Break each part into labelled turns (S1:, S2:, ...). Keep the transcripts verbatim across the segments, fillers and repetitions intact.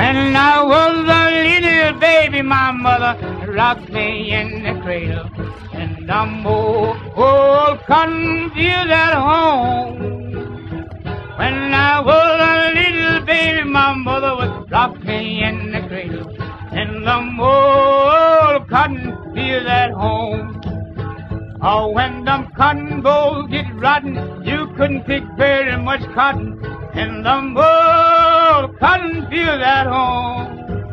S1: When I was a little baby, my mother rocked me in the cradle, and I'm old, old confused at home. When I was a little baby, my mother would rock me in the cradle, and I'm old confused at home. Oh, when them cotton bolls get rotten, you couldn't pick very much cotton, and them old cotton fields at home.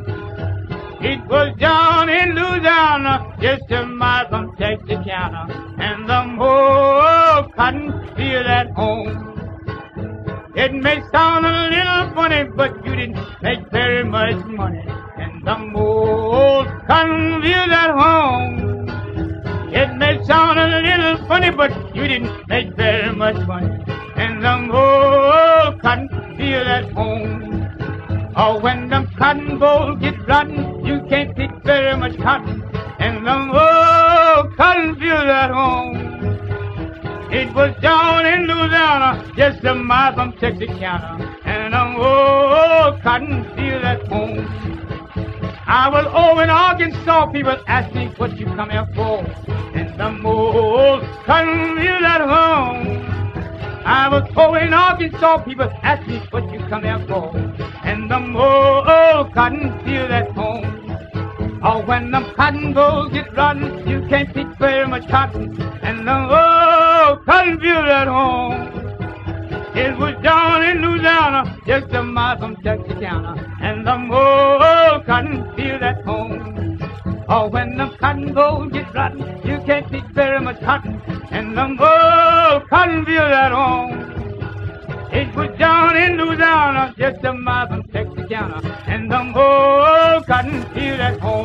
S1: It was down in Louisiana, just a mile from Texarkana, and them old cotton fields at home. It may sound a little funny, but you didn't make very much money, and them old cotton fields at home. It may sound a little funny, but you didn't make very much money, and them old cotton fields at home. Oh, when them cotton bolls get rotten, you can't pick very much cotton, and them old cotton fields at home. It was down in Louisiana, just a mile from Texarkana, and them old cotton fields at home. I was over in Arkansas, people asked me what you come here for, and them old cotton fields at home. I was over in Arkansas, people asked me what you come here for, and them old cotton fields at home. Oh, when them cotton bolls get rotten, you can't pick very much cotton, and them old cotton fields at home. It was down in Louisiana, just a mile from Texarkana, and them old cotton fields at home. Oh, when them cotton bolls get rotten, you can't pick very much cotton, and them old cotton fields at home. It was down in Louisiana, just a mile from Texarkana, and them old cotton fields at home.